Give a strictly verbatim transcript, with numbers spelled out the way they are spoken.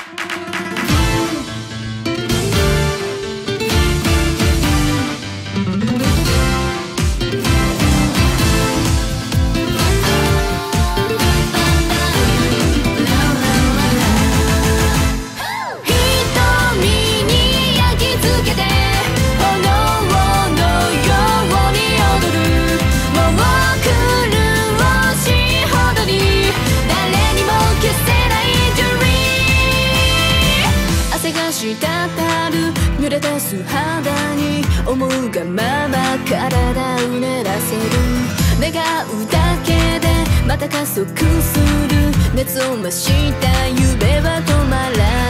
滴る濡れた素肌に思うがまま体を練らせる。願うだけでまた加速する。熱を増した夢は止まらない。